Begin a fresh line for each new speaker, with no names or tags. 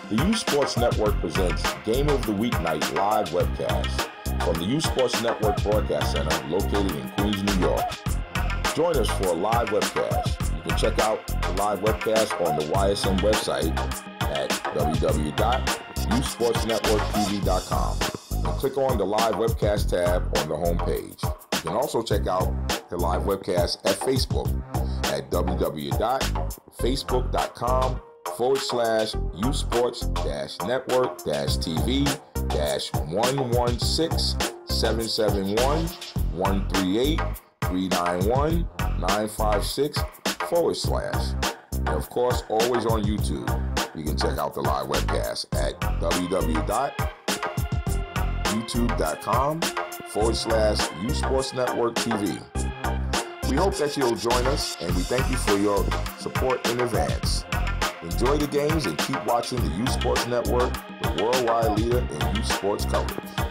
The U Sports Network presents Game of the Week Night live webcast from the U Sports Network Broadcast Center located in Queens, New York. Join us for a live webcast. You can check out the live webcast on the YSN website at www.usportsnetworktv.com and click on the live webcast tab on the homepage. You can also check out the live webcast at Facebook at www.facebook.com/usports-network-tv-116-771-138-391-956/. And of course, always on YouTube. You can check out the live webcast at www.youtube.com/usportsnetwork-tv. We hope that you'll join us, and we thank you for your support in advance. Enjoy the games and keep watching the U Sports Network, the worldwide leader in U Sports coverage.